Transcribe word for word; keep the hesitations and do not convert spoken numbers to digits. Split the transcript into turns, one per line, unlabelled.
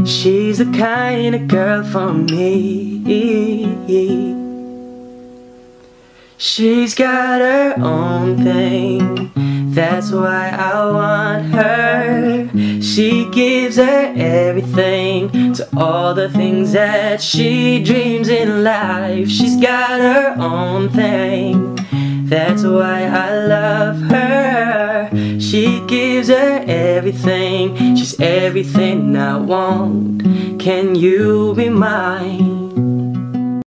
She's the kind of girl for me. She's got her own thing, that's why I want her. She gives her everything to all the things that she dreams in life. She's got her own thing, that's why I love her. She gives her everything, she's everything I want. Can you be mine?